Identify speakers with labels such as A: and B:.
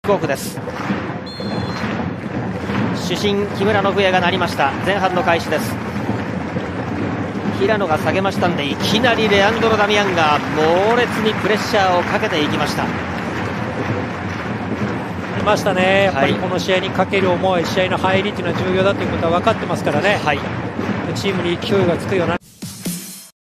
A: キックオフです。主審木村の笛が鳴りました。前半の開始です。平野が下げましたんで、いきなりレアンドロ・ダミアンが猛烈にプレッシャーをかけていきました。
B: ましたね、やっぱりこの試合にかける思い、試合の入りというのは重要だということは分かってますからね、チームに勢いがつくような。